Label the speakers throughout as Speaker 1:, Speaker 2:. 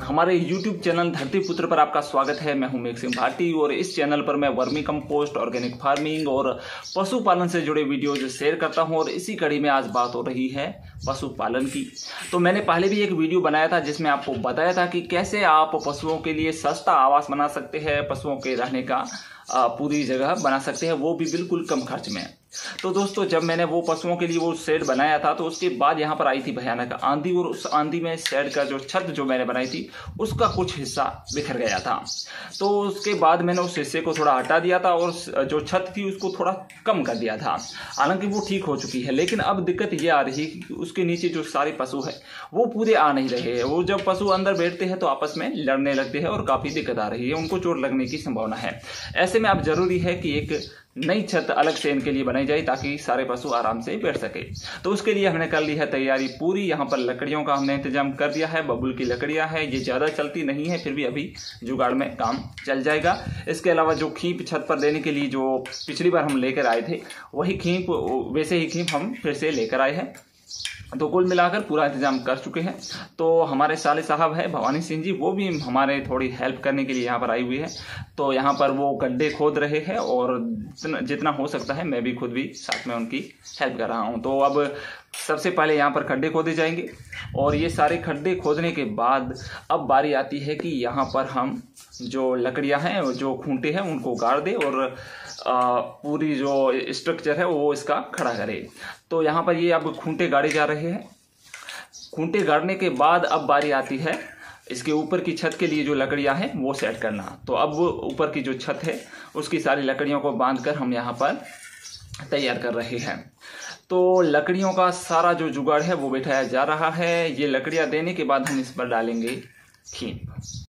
Speaker 1: हमारे YouTube channel धरती पुत्र पर आपका स्वागत है। मैं हूं मेघ सिंह भाटी और इस चैनल पर मैं वर्मी कंपोस्ट, ऑर्गेनिक फार्मिंग और पशुपालन से जुड़े वीडियोज शेयर करता हूं और इसी कड़ी में आज बात हो रही है पशुपालन की। तो मैंने पहले भी एक वीडियो बनाया था जिसमें आपको बताया था कि कैसे आप पशुओं के लिए सस्ता आवास बना सकते हैं, पशुओं के रहने का पूरी जगह बना सकते हैं, वो भी बिल्कुल कम खर्च में। तो दोस्तों, जब मैंने वो पशुओं के लिए वो शेड बनाया था तो उसके बाद यहाँ पर आई थी भयानक आंधी और उस आंधी में शेड का जो छत जो मैंने बनाई थी उसका कुछ हिस्सा बिखर गया था। तो उसके बाद मैंने उस हिस्से को थोड़ा हटा दिया था और जो छत थी उसको थोड़ा कम कर दिया था। हालांकि वो ठीक हो चुकी है, लेकिन अब दिक्कत ये आ रही है कि उसके नीचे जो सारे पशु है वो पूरे आ नहीं रहे हैं। वो जब पशु अंदर बैठते हैं तो आपस में लड़ने लगते हैं और काफी दिक्कत आ रही है, उनको चोट लगने की संभावना है। ऐसे में अब जरूरी है कि एक नई छत अलग से इनके लिए बनाई जाए ताकि सारे पशु आराम से बैठ सके। तो उसके लिए हमने कर ली है तैयारी पूरी। यहाँ पर लकड़ियों का हमने इंतजाम कर दिया है। बबूल की लकड़ियां हैं, ये ज्यादा चलती नहीं है, फिर भी अभी जुगाड़ में काम चल जाएगा। इसके अलावा जो खींप छत पर देने के लिए जो पिछली बार हम लेकर आए थे वही खींप, वैसे ही खींप हम फिर से लेकर आए हैं। तो कुल मिलाकर पूरा इंतजाम कर चुके हैं। तो हमारे साले साहब है भवानी सिंह जी, वो भी हमारे थोड़ी हेल्प करने के लिए यहाँ पर आई हुई है। तो यहाँ पर वो गड्ढे खोद रहे हैं और जितना हो सकता है मैं भी खुद भी साथ में उनकी हेल्प कर रहा हूँ। तो अब सबसे पहले यहाँ पर खड्डे खोदे जाएंगे और ये सारे खड्डे खोदने के बाद अब बारी आती है कि यहाँ पर हम जो लकड़ियाँ हैं, जो खूंटे हैं, उनको गाड़ दे और पूरी जो स्ट्रक्चर है वो इसका खड़ा करे। तो यहाँ पर ये अब खूंटे गाड़े जा रहे हैं। खूंटे गाड़ने के बाद अब बारी आती है इसके ऊपर की छत के लिए जो लकड़ियां हैं वो सेट करना। तो अब ऊपर की जो छत है उसकी सारी लकड़ियों को बांधकर हम यहाँ पर तैयार कर रहे हैं। तो लकड़ियों का सारा जो जुगाड़ है वो बैठाया जा रहा है। ये लकड़ियां देने के बाद हम इस पर डालेंगे खींप।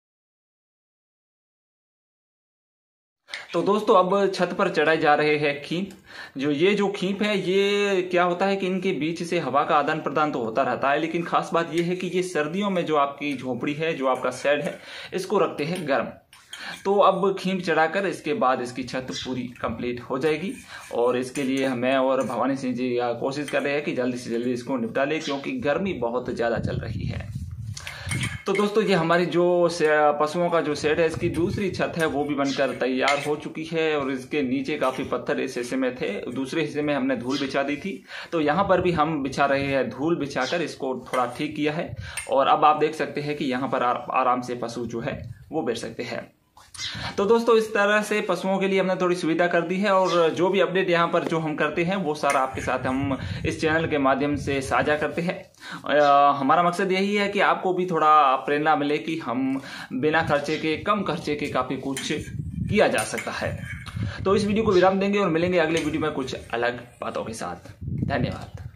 Speaker 1: तो दोस्तों, अब छत पर चढ़ाए जा रहे हैं खींप। जो खींप है, ये क्या होता है कि इनके बीच से हवा का आदान प्रदान तो होता रहता है, लेकिन खास बात यह है कि ये सर्दियों में जो आपकी झोपड़ी है, जो आपका शेड है, इसको रखते हैं गर्म। तो अब खींप चढ़ाकर इसके बाद इसकी छत पूरी कंप्लीट हो जाएगी और इसके लिए मैं और भवानी सिंह जी कोशिश कर रहे हैं कि जल्दी से जल्दी इसको निपटा ले, क्योंकि गर्मी बहुत ज्यादा चल रही है। तो दोस्तों, ये हमारी जो पशुओं का जो शेड है, इसकी दूसरी छत है वो भी बनकर तैयार हो चुकी है और इसके नीचे काफी पत्थर इस हिस्से में थे, दूसरे हिस्से में हमने धूल बिछा दी थी। तो यहाँ पर भी हम बिछा रहे हैं, धूल बिछाकर इसको थोड़ा ठीक किया है और अब आप देख सकते हैं कि यहाँ पर आराम से पशु जो है वो बैठ सकते हैं। तो दोस्तों, इस तरह से पशुओं के लिए हमने थोड़ी सुविधा कर दी है और जो भी अपडेट यहाँ पर जो हम करते हैं वो सारा आपके साथ हम इस चैनल के माध्यम से साझा करते हैं। हमारा मकसद यही है कि आपको भी थोड़ा प्रेरणा मिले कि हम बिना खर्चे के, कम खर्चे के काफी कुछ किया जा सकता है। तो इस वीडियो को विराम देंगे और मिलेंगे अगले वीडियो में कुछ अलग बातों के साथ। धन्यवाद।